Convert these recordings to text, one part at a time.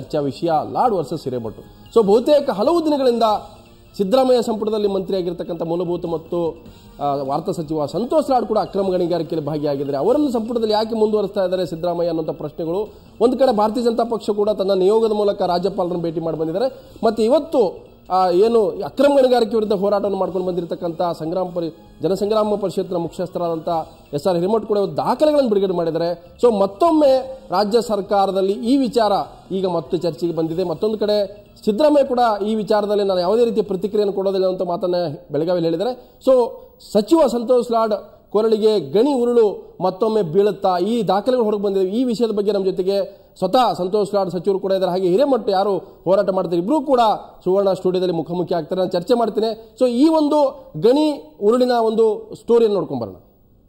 ಚರ್ಚಾ ವಿಷಯ Lad versus Hiremath. So ಬಹುತೇಕ ಹಲವು ದಿನಗಳಿಂದ ಸಿದ್ದರಾಮಯ್ಯ ಸಂಪುಟದಲ್ಲಿ ಮಂತ್ರಿಯಾಗಿರ್ತಕ್ಕಂಥ ಮೂಲಭೂತ ಮತ್ತು ವಾರ್ತಾ ಸಚಿವ ಸಂತೋಷ್ ಲಾಡ್ ಕೂಡ ಅಕ್ರಮ ಗಣಿಗಾರಿಕೆಯಲ್ಲಿ ಭಾಗಿಯಾಗಿದ್ದಾರೆ. ಅವರನ್ನು ಸಂಪುಟದಲ್ಲಿ ಯಾಕೆ ಮುಂದುವರಿಸ್ತಾ ಇದ್ದಾರೆ ಸಿದ್ದರಾಮಯ್ಯ ಅನ್ನುವಂಥ ಪ್ರಶ್ನೆಗಳು. ಒಂದು ಕಡೆ ಭಾರತೀಯ ಜನತಾ ಪಕ್ಷ ಕೂಡ ತನ್ನ ನಿಯೋಗದ ಮೂಲಕ ರಾಜ್ಯಪಾಲರನ್ನು ಭೇಟಿ ಮಾಡಿ ಬಂದಿದ್ದಾರೆ. ಮತ್ತು ಇವತ್ತು ಏನು ಅಕ್ರಮ ಗಣಿಗಾರಿಕೆ ವಿರುದ್ಧ ಹೋರಾಟವನ್ನು ಮಾಡ್ಕೊಂಡು ಬಂದಿರತಕ್ಕಂಥ ಜನಸಂಗ್ರಾಮ ಪರಿಷತ್ನ ಮುಖ್ಯಸ್ಥರಾದಂಥ SR ಹಿರೇಮಠ ಕೂಡ ದಾಖಲೆಗಳನ್ನು ಬಿಡುಗಡೆ ಮಾಡಿದ್ದಾರೆ. ಸೊ ಮತ್ತೊಮ್ಮೆ ರಾಜ್ಯ ಸರ್ಕಾರದಲ್ಲಿ ಈ ವಿಚಾರ ಈಗ ಮತ್ತೆ ಚರ್ಚೆಗೆ ಬಂದಿದೆ. ಮತ್ತೊಂದು ಕಡೆ ಸಿದ್ದರಾಮಯ್ಯ ಕೂಡ ಈ ವಿಚಾರದಲ್ಲಿ ನಾನು ಯಾವುದೇ ರೀತಿಯ ಪ್ರತಿಕ್ರಿಯೆಯನ್ನು ಕೊಡೋದಿಲ್ಲ ಅಂತ ಮಾತನ್ನ ಬೆಳಗಾವಿಯಲ್ಲಿ ಹೇಳಿದ್ದಾರೆ. ಸೊ ಸಚಿವ ಸಂತೋಷ್ ಲಾಡ್ ಕೊರಳಿಗೆ ಗಣಿ ಉರುಳು ಮತ್ತೊಮ್ಮೆ ಬೀಳುತ್ತಾ ಈ ದಾಖಲೆಗಳು ಹೊರಗೆ ಬಂದಿವೆ. ಈ ವಿಷಯದ ಬಗ್ಗೆ ನಮ್ಮ ಜೊತೆಗೆ ಸ್ವತಃ ಸಂತೋಷ್ ಲಾಡ್ ಸಚಿವರು ಕೂಡ ಇದ್ದಾರೆ, ಹಾಗೆ ಹಿರೇಮಠ ಯಾರು ಹೋರಾಟ ಮಾಡ್ತಾರೆ ಇಬ್ಬರೂ ಕೂಡ ಸುವರ್ಣ ಸ್ಟುಡಿಯೋದಲ್ಲಿ ಮುಖಾಮುಖಿ ಆಗ್ತಾರೆ. ನಾನು ಚರ್ಚೆ ಮಾಡ್ತೀನಿ. ಸೊ ಈ ಒಂದು ಗಣಿ ಉರುಳಿನ ಒಂದು ಸ್ಟೋರಿಯನ್ನು ನೋಡ್ಕೊಂಡ್ ಬರೋಣ.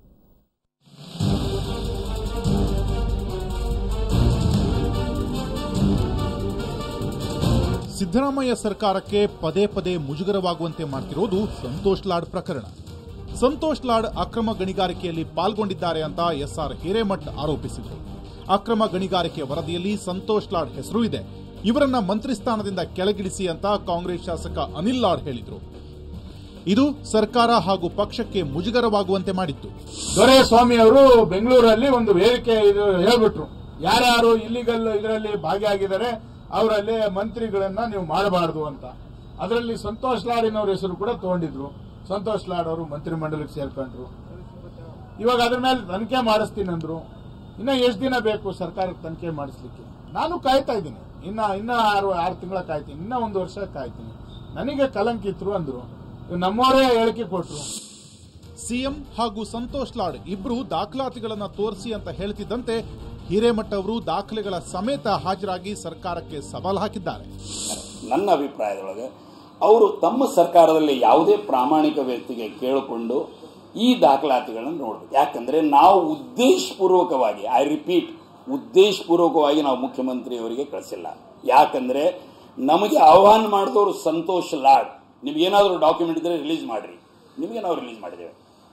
ಸಿದ್ದರಾಮಯ್ಯ ಸರ್ಕಾರಕ್ಕೆ ಪದೇ ಪದೇ ಮುಜುಗರವಾಗುವಂತೆ ಮಾಡ್ತಿರೋದು ಸಂತೋಷ್ ಲಾಡ್ ಪ್ರಕರಣ. ಸಂತೋಷ್ ಲಾಡ್ ಅಕ್ರಮ ಗಣಿಗಾರಿಕೆಯಲ್ಲಿ ಪಾಲ್ಗೊಂಡಿದ್ದಾರೆ ಅಂತ SR ಹಿರೇಮಠ ಆರೋಪಿಸಿದರು. ಅಕ್ರಮ ಗಣಿಗಾರಿಕೆ ವರದಿಯಲ್ಲಿ ಸಂತೋಷ್ ಲಾಡ್ ಹೆಸರು ಇದೆ. ಇವರನ್ನ ಮಂತ್ರಿ ಸ್ಥಾನದಿಂದ ಕೆಳಗಿಳಿಸಿ ಅಂತ ಕಾಂಗ್ರೆಸ್ ಶಾಸಕ ಅನಿಲ್ ಲಾಡ್ ಹೇಳಿದ್ರು. ಇದು ಸರ್ಕಾರ ಹಾಗೂ ಪಕ್ಷಕ್ಕೆ ಮುಜುಗರವಾಗುವಂತೆ ಮಾಡಿತ್ತು. ದೊರೆಸ್ವಾಮಿ ಅವರು ಬೆಂಗಳೂರಲ್ಲಿ ಒಂದು ವೇದಿಕೆ ಹೇಳ್ಬಿಟ್ರು, ಯಾರ್ಯಾರು ಇಲ್ಲಿಗಲ್ ಇದರಲ್ಲಿ ಭಾಗಿಯಾಗಿದ್ದಾರೆ ಅವರಲ್ಲಿ ಮಂತ್ರಿಗಳನ್ನ ನೀವು ಮಾಡಬಾರದು ಅಂತ. ಅದರಲ್ಲಿ ಸಂತೋಷ್ ಲಾಡಿನವ್ರ ಹೆಸರು ಕೂಡ ತಗೊಂಡಿದ್ರು. ಸಂತೋಷ್ ಲಾಡ್ ಅವರು ಮಂತ್ರಿ ಮಂಡಲಕ್ಕೆ ಸೇರ್ಕೊಂಡ್ರು. ಇವಾಗ ಅದ್ರ ಮೇಲೆ ತನಿಖೆ ಮಾಡಿಸ್ತೀನಿ ಅಂದ್ರು. ಇನ್ನ ಎಷ್ಟು ದಿನ ಬೇಕು ಸರ್ಕಾರಕ್ಕೆ ತನಿಖೆ ಮಾಡಿಸ್ಲಿಕ್ಕೆ? ನಾನು ಕಾಯ್ತಾ ಇದ್ದೀನಿ. ಇನ್ನ 6 ತಿಂಗಳ ಕಾಯ್ತೀನಿ, ಇನ್ನ 1 ವರ್ಷ ಕಾಯ್ತೀನಿ. ನನಗೆ ಕಲಂಕಿತ್ರು ಅಂದ್ರು, ನಮ್ಮವರೇ ಹೇಳಿಕೆ ಕೊಟ್ರು. ಸಿಎಂ ಹಾಗೂ ಸಂತೋಷ್ ಲಾಡ್ ಇಬ್ರು ದಾಖಲಾತಿಗಳನ್ನ ತೋರಿಸಿ ಅಂತ ಹೇಳ್ತಿದ್ದಂತೆ ಹಿರೇಮಠ ಅವರು ದಾಖಲೆಗಳ ಸಮೇತ ಹಾಜರಾಗಿ ಸರ್ಕಾರಕ್ಕೆ ಸವಾಲು ಹಾಕಿದ್ದಾರೆ. ನನ್ನ ಅಭಿಪ್ರಾಯದೊಳಗೆ ಅವರು ತಮ್ಮ ಸರ್ಕಾರದಲ್ಲಿ ಯಾವುದೇ ಪ್ರಾಮಾಣಿಕ ವ್ಯಕ್ತಿಗೆ ಕೇಳಿಕೊಂಡು ಈ ದಾಖಲಾತಿಗಳನ್ನು ನೋಡಬೇಕು. ಯಾಕಂದ್ರೆ ನಾವು ಉದ್ದೇಶಪೂರ್ವಕವಾಗಿ, ಐ ರಿಪೀಟ್, ಉದ್ದೇಶಪೂರ್ವಕವಾಗಿ ನಾವು ಮುಖ್ಯಮಂತ್ರಿಯವರಿಗೆ ಕಳಿಸಿಲ್ಲ. ಯಾಕಂದ್ರೆ ನಮಗೆ ಆಹ್ವಾನ ಮಾಡಿದವರು ಸಂತೋಷ್ ಲಾಡ್. ನಿಮ್ಗೇನಾದ್ರೂ ಡಾಕ್ಯುಮೆಂಟ್ ಇದ್ರೆ ರಿಲೀಸ್ ಮಾಡ್ರಿ, ನಿಮಗೆ ನಾವು ರಿಲೀಸ್ ಮಾಡಿದ್ದೇವೆ.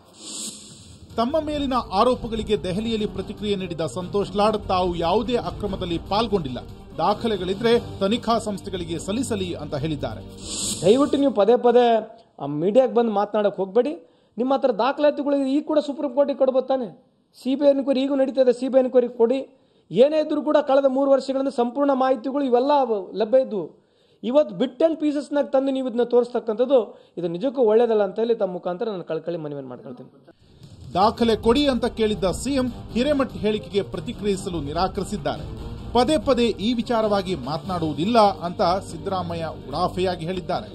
ತಮ್ಮ ಮೇಲಿನ ಆರೋಪಗಳಿಗೆ ದೆಹಲಿಯಲ್ಲಿ ಪ್ರತಿಕ್ರಿಯೆ ನೀಡಿದ ಸಂತೋಷ್ ಲಾಡ್ ತಾವು ಯಾವುದೇ ಅಕ್ರಮದಲ್ಲಿ ಪಾಲ್ಗೊಂಡಿಲ್ಲ, ದಾಖಲೆಗಳಿದ್ರೆ ತನಿಖಾ ಸಂಸ್ಥೆಗಳಿಗೆ ಸಲ್ಲಿಸಲಿ ಅಂತ ಹೇಳಿದ್ದಾರೆ. ದಯವಿಟ್ಟು ನೀವು ಪದೇ ಪದೇ ಮೀಡಿಯಾಕ್ಕೆ ಬಂದು ಮಾತನಾಡಕ್ಕೆ ಹೋಗಬೇಡಿ. ನಿಮ್ಮ ಹತ್ರ ದಾಖಲಾತಿಗಳು ಈಗ ಕೂಡ ಸುಪ್ರೀಂ ಕೋರ್ಟಿಗೆ ಕೊಡ್ಬೋದು ತಾನೆ. CBI ಎನ್ಕ್ವೈರಿ ಈಗೂ ನಡೀತಾ ಇದೆ, CBI ಎನ್ಕ್ವೈರಿ ಕೊಡಿ. ಏನೇ ಇದ್ರೂ ಕೂಡ ಕಳೆದ 3 ವರ್ಷಗಳಿಂದ ಸಂಪೂರ್ಣ ಮಾಹಿತಿಗಳು ಇವೆಲ್ಲ ಲಭ್ಯ ಇದ್ವು. ಇವತ್ತು ಬಿಟ್ ಅಂಡ್ ಪೀಸಸ್ನಾಗ ತಂದು ನೀವು ಇದನ್ನ ತೋರಿಸ್ತಕ್ಕಂಥದ್ದು ಇದು ನಿಜಕ್ಕೂ ಒಳ್ಳೇದಲ್ಲ ಅಂತ ಹೇಳಿ ತಮ್ಮ ಮುಖಾಂತರ ನಾನು ಕಳ್ಕಳಿ ಮನವಿ ಮಾಡ್ಕೊಳ್ತೀನಿ. ದಾಖಲೆ ಕೊಡಿ ಅಂತ ಕೇಳಿದ್ದ ಸಿಎಂ ಹಿರೇಮಠ ಹೇಳಿಕೆಗೆ ಪ್ರತಿಕ್ರಿಯಿಸಲು ನಿರಾಕರಿಸಿದ್ದಾರೆ. ಪದೇ ಪದೇ ಈ ವಿಚಾರವಾಗಿ ಮಾತನಾಡುವುದಿಲ್ಲ ಅಂತ ಸಿದ್ದರಾಮಯ್ಯ ಉಡಾಫೆಯಾಗಿ ಹೇಳಿದ್ದಾರೆ.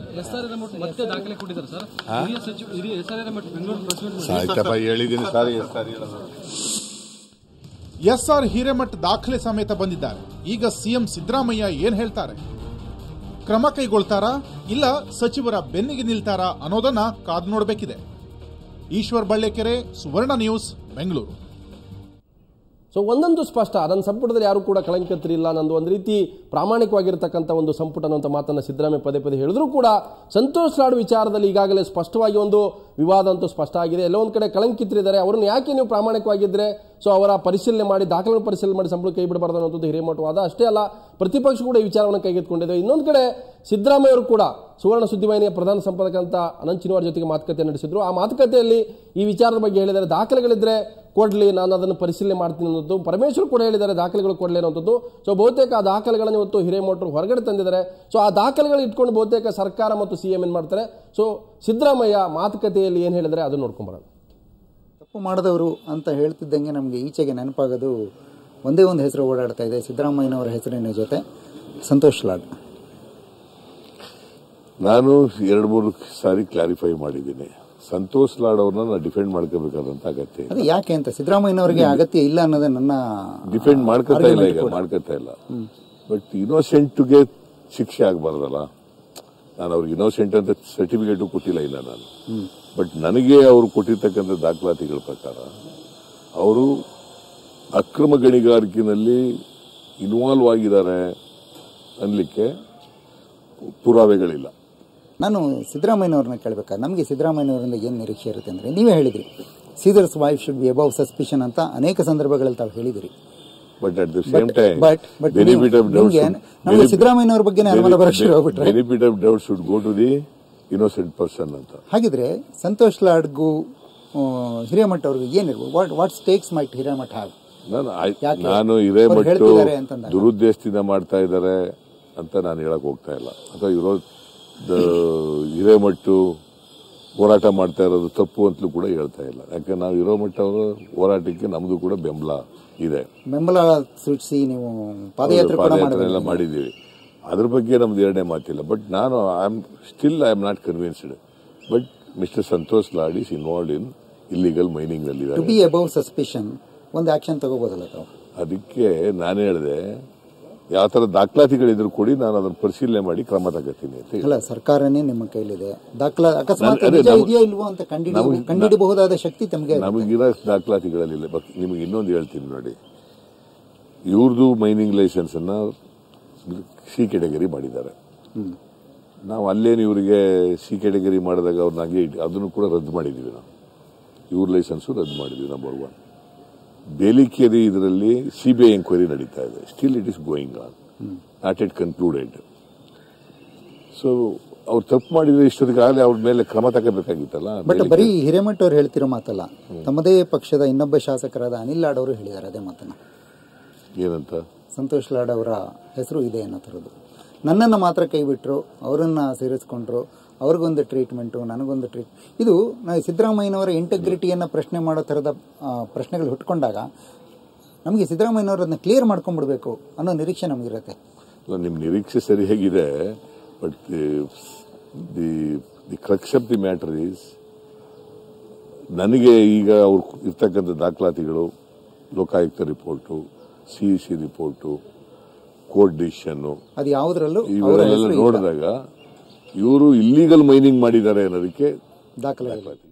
SR ಹಿರೇಮಠ ದಾಖಲೆ ಸಮೇತ ಬಂದಿದ್ದಾರೆ. ಈಗ ಸಿಎಂ ಸಿದ್ದರಾಮಯ್ಯ ಏನ್ ಹೇಳ್ತಾರೆ? ಕ್ರಮ ಕೈಗೊಳ್ತಾರಾ ಇಲ್ಲ ಸಚಿವರ ಬೆನ್ನಿಗೆ ನಿಲ್ತಾರಾ ಅನ್ನೋದನ್ನ ಕಾದು ನೋಡಬೇಕಿದೆ. ಈಶ್ವರ್ ಬಳ್ಳೆಕೆರೆ, ಸುವರ್ಣ ನ್ಯೂಸ್, ಬೆಂಗಳೂರು. ಸೊ ಒಂದೊಂದು ಸ್ಪಷ್ಟ, ನನ್ನ ಸಂಪುಟದಲ್ಲಿ ಯಾರು ಕೂಡ ಕಳಂಕಿತರಿಲ್ಲ, ನಂದು ಒಂದು ರೀತಿ ಪ್ರಾಮಾಣಿಕವಾಗಿರ್ತಕ್ಕಂಥ ಒಂದು ಸಂಪುಟ ಅನ್ನುವಂಥ ಮಾತನ್ನು ಸಿದ್ದರಾಮಯ್ಯ ಪದೇ ಪದೇ ಹೇಳಿದ್ರು ಕೂಡ ಸಂತೋಷ್ ಲಾಡ್ ವಿಚಾರದಲ್ಲಿ ಈಗಾಗಲೇ ಸ್ಪಷ್ಟವಾಗಿ ಒಂದು ವಿವಾದ ಅಂತೂ ಸ್ಪಷ್ಟ ಆಗಿದೆ. ಎಲ್ಲೋ ಒಂದು ಕಡೆ ಕಳಂಕಿತರಿದ್ದಾರೆ, ಅವರನ್ನು ಯಾಕೆ ನೀವು ಪ್ರಾಮಾಣಿಕವಾಗಿದ್ದರೆ ಸೊ ಅವರ ಪರಿಶೀಲನೆ ಮಾಡಿ, ದಾಖಲೆಗಳನ್ನು ಪರಿಶೀಲನೆ ಮಾಡಿ ಸಂಪುಟ ಕೈ ಬಿಡಬಾರ್ದು ಅನ್ನೋದು ಹಿರೇಮಠ ವಾದ. ಅಷ್ಟೇ ಅಲ್ಲ, ಪ್ರತಿಪಕ್ಷ ಕೂಡ ಈ ವಿಚಾರವನ್ನು ಕೈಗೆತ್ತಿಕೊಂಡಿದೆ. ಇನ್ನೊಂದು ಕಡೆ ಸಿದ್ದರಾಮಯ್ಯ ಅವರು ಕೂಡ ಸುವರ್ಣ ಸುದ್ದಿವಾಹಿನಿಯ ಪ್ರಧಾನ ಸಂಪಾದಕ ಅಂತ ಅನಂತ್ ಚಿನ್ವಾರ್ ಜೊತೆಗೆ ಮಾತುಕತೆ ನಡೆಸಿದ್ರು. ಆ ಮಾತುಕತೆಯಲ್ಲಿ ಈ ವಿಚಾರದ ಬಗ್ಗೆ ಹೇಳಿದ್ದಾರೆ, ದಾಖಲೆಗಳಿದ್ರೆ ಕೊಡ್ಲಿ, ನಾನು ಅದನ್ನು ಪರಿಶೀಲನೆ ಮಾಡ್ತೀನಿ ಅನ್ನೋದು. ಪರಮೇಶ್ವರ್ ಕೂಡ ಹೇಳಿದ್ದಾರೆ ದಾಖಲೆಗಳು ಕೊಡಲಿ ಅನ್ನೋದು. ಸೊ ಬಹುತೇಕ ಆ ದಾಖಲೆಗಳನ್ನು ಇವತ್ತು ಹಿರೇಮಠರು ಹೊರಗಡೆ ತಂದಿದ್ದಾರೆ. ಸೊ ಆ ದಾಖಲೆಗಳು ಇಟ್ಕೊಂಡು ಬಹುತೇಕ ಸರ್ಕಾರ ಮತ್ತು CM ಏನ್ ಮಾಡ್ತಾರೆ. ಸೊ ಸಿದ್ದರಾಮಯ್ಯ ಮಾತುಕತೆಯಲ್ಲಿ ಏನ್ ಹೇಳಿದರೆ ಅದನ್ನು ನೋಡ್ಕೊಂಡ್ ಬರೋಣ. ತಪ್ಪು ಮಾಡಿದವರು ಅಂತ ಹೇಳ್ತಿದ್ದಂಗೆ ನಮಗೆ ಈಚೆಗೆ ನೆನಪಾಗೋದು ಒಂದೇ ಒಂದು ಹೆಸರು ಓಡಾಡ್ತಾ ಇದೆ, ಸಿದ್ದರಾಮಯ್ಯನವರ ಹೆಸರಿನ ಜೊತೆ ಸಂತೋಷ್ ಲಾಡ್. ನಾನು 2-3 ಸಾರಿ ಕ್ಲಾರಿಫೈ ಮಾಡಿದ್ದೀನಿ. ಸಂತೋಷ್ ಲಾಡ್ ಅವ್ರನ್ನ ಡಿಫೆಂಡ್ ಮಾಡ್ಕೋಬೇಕಾದಂತ ಅಗತ್ಯ ಇಲ್ಲ. ಯಾಕೆ ಅಂತ ಸಿದ್ದರಾಮಯ್ಯನವರಿಗೆ ಅಗತ್ಯ ಇಲ್ಲ ಅನ್ನೋದೇ ನನ್ನ ಡಿಫೆಂಡ್ ಮಾಡ್ಕೊತಾ ಇಲ್ಲ, ಈಗ ಮಾಡ್ಕೊತಾ ಇಲ್ಲ. ಬಟ್ ಇನ್ನೋಸೆಂಟ್ಗೆ ಶಿಕ್ಷೆ ಆಗಬಾರ್ದಲ್ಲ. ನಾನು ಅವ್ರಿಗೆ ಇನ್ನೋಸೆಂಟ್ ಅಂತ ಸರ್ಟಿಫಿಕೇಟು ಕೊಟ್ಟಿಲ್ಲ ಇಲ್ಲ ನಾನು. ಬಟ್ ನನಗೆ ಅವರು ಕೊಟ್ಟಿರ್ತಕ್ಕಂಥ ದಾಖಲಾತಿಗಳ ಪ್ರಕಾರ ಅವರು ಅಕ್ರಮ ಗಣಿಗಾರಿಕೆಯಲ್ಲಿ ಇನ್ವಾಲ್ವ್ ಆಗಿದ್ದಾರೆ ಅನ್ಲಿಕ್ಕೆ ಪುರಾವೆಗಳಿಲ್ಲ. ನಾನು ಸಿದ್ದರಾಮಯ್ಯನವ್ರನ್ನ ಕೇಳಬೇಕಾದ್ರೆ ನಮಗೆ ಸಿದ್ದರಾಮಯ್ಯನವರಿಂದ ಏನು ನಿರೀಕ್ಷೆ ಇರುತ್ತೆ ಅಂದರೆ, ನೀವೇ ಹೇಳಿದ್ರಿ Caesar's wife should be above suspicion ಅಂತ ಅನೇಕ ಸಂದರ್ಭಗಳಲ್ಲಿ ತಾವು ಹೇಳಿದಿರಿ. But at the same time benefit of doubt should go to the innocent person ಅಂತ. ಹಾಗಿದ್ರೆ ಸಂತೋಷ್ ಲಾಡ್ಗೂ ಹಿರೇಮಠ್ ಅವ್ರಿಗೆ ಏನಿರ್ಬೋದು, what stakes might Hiremath have? ನಾನು ಹಿರೇಮಠ್ ದುರುದ್ದೇಶದಿಂದ ಮಾಡ್ತಾ ಇದ್ದಾರೆ ಅಂತ ನಾನು ಹೇಳಕ್ ಹೋಗ್ತಾ ಇಲ್ಲ, ಅಥವಾ ಹಿರೇಮಠ್ ಹೋರಾಟ ಮಾಡ್ತಾ ಇರೋದು ತಪ್ಪು ಅಂತಲೂ ಕೂಡ ಹೇಳ್ತಾ ಇಲ್ಲ. ಯಾಕಂದ್ರೆ ನಾವು ಹಿರೇಮಠ್ ಅವರ ಹೋರಾಟಕ್ಕೆ ನಮ್ದು ಕೂಡ ಬೆಂಬಲ ಇದೆ, ಬೆಂಬಲ ಸೂಚಿಸಿ ನೀವು ಪಾದಯಾತ್ರೆ ಎಲ್ಲ ಮಾಡಿದ್ದೀವಿ. ಅದ್ರ ಬಗ್ಗೆ ನಮ್ದು ಎರಡನೇ ಮಾತಿಲ್ಲ. ಬಟ್ ನಾನು I am not convinced. But mister Santosh Lad is involved in illegal mining ನಲ್ಲಿ. ಟು ಬಿ ಅಬೌವ್ ಸಸ್ಪಿಷನ್ ಒಂದು ಆಕ್ಷನ್ ತಗೋಬಹುದಲ್ಲ ತಾವು? ಅದಕ್ಕೆ ನಾನು ಹೇಳಿದೆ, ಯಾವ ತರ ದಾಖಲಾತಿಗಳಿದ್ರು ಕೊಡಿ, ನಾನು ಅದನ್ನು ಪರಿಶೀಲನೆ ಮಾಡಿ ಕ್ರಮ ತಗೋತೀನಿ ಅಂತ. ಅಲ್ಲ, ಸರ್ಕಾರನೇ ನಿಮ್ಮ ಕೈಲಿದೆ, ಅಕಸ್ಮಾತ್ ಇದೆಯೋ ಇಲ್ವೋ ಅಂತ ಕಂಡುಹಿಡಬಹುದಾದ ಶಕ್ತಿ ತಮಗೆ. ನಮಗಿರೋ ದಾಖಲಾತಿಗಳಲ್ಲಿ ನಿಮಗೆ ಇನ್ನೊಂದು ಹೇಳ್ತೀನಿ ನೋಡಿ. ಇವ್ರದ್ದು ಮೈನಿಂಗ್ ಲೈಸೆನ್ಸ್ ಅನ್ನ ಸಿ ಕ್ಯಾಟಗರಿ ಮಾಡಿದ್ದಾರೆ. ನಾವು ಅಲ್ಲೇನು ಇವರಿಗೆ ಸಿ ಕ್ಯಾಟಗರಿ ಮಾಡಿದಾಗ ಅವ್ರನ್ನ ಹಂಗೆ ಅದನ್ನು ಕೂಡ ರದ್ದು ಮಾಡಿದೀವಿ. ನಾವು ಇವ್ರ ಲೈಸೆನ್ಸು ರದ್ದು ಮಾಡಿದ್ವಿ. ನಂಬರ್ 1 ಬೇಲಿಕೇರಿ ಇದರಲ್ಲಿ ಸಿಬಿಐ ಎಂಕ್ವೈರಿ ನಡೀತಾ ಇದೆ. Still it is going on, not it concluded. So ಅವ್ರು ತಪ್ಪು ಮಾಡಿದ್ರೆ ಇಷ್ಟೊತ್ತಿಗಾಗಲೇ ಅವ್ರ ಮೇಲೆ ಕ್ರಮ ತಗೋಬೇಕಾಗಿತ್ತಲ್ಲ. ಬಟ್ ಬರೀ ಹಿರೇಮಠ್ ಅವ್ರು ಹೇಳ್ತಿರೋ ಮಾತಲ್ಲ, ತಮ್ಮದೇ ಪಕ್ಷದ ಇನ್ನೊಬ್ಬ ಶಾಸಕರಾದ ಅನಿಲ್ ಲಾಡ್ ಅವರು ಹೇಳಿದ್ದಾರೆ ಅದೇ ಮಾತನ್ನ. ಏನಂತ? ಸಂತೋಷ್ ಲಾಡ್ ಅವರ ಹೆಸರು ಇದೆ ಅನ್ನೋ ಥರದ್ದು. ನನ್ನನ್ನು ಮಾತ್ರ ಕೈ ಬಿಟ್ಟರು, ಅವರನ್ನ ಸೇರಿಸ್ಕೊಂಡ್ರು, ಅವ್ರಿಗೊಂದು ಟ್ರೀಟ್ಮೆಂಟು, ನನಗೊಂದು ಇದು ನಾವು ಸಿದ್ದರಾಮಯ್ಯನವರ ಇಂಟೆಗ್ರಿಟಿಯನ್ನು ಪ್ರಶ್ನೆ ಮಾಡೋ ಥರದ ಪ್ರಶ್ನೆಗಳು ಹುಟ್ಕೊಂಡಾಗ ನಮಗೆ ಸಿದ್ದರಾಮಯ್ಯನವರನ್ನ ಕ್ಲಿಯರ್ ಮಾಡ್ಕೊಂಡ್ಬಿಡ್ಬೇಕು ಅನ್ನೋ ನಿರೀಕ್ಷೆ ನಮಗಿರುತ್ತೆ. ನಿಮ್ಮ ನಿರೀಕ್ಷೆ ಸರಿಯಾಗಿದೆ. But the crux of the matter is, ನನಗೆ ಈಗ ಅವ್ರು ಇರ್ತಕ್ಕಂಥ ದಾಖಲಾತಿಗಳು, Lokayukta report, CEC report, court decision, ಅದು ಯಾವುದರಲ್ಲೂ ಇವರೆಲ್ಲ ನೋಡಿದಾಗ ಇವರು ಇಲ್ಲೀಗಲ್ ಮೈನಿಂಗ್ ಮಾಡಿದ್ದಾರೆ ಅನ್ನೋದಕ್ಕೆ ದಾಖಲಾತಿ